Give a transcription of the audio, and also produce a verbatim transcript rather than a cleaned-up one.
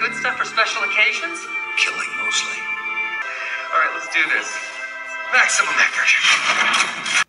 good stuff for special occasions? Killing, mostly. All right, let's do this. Maximum effort.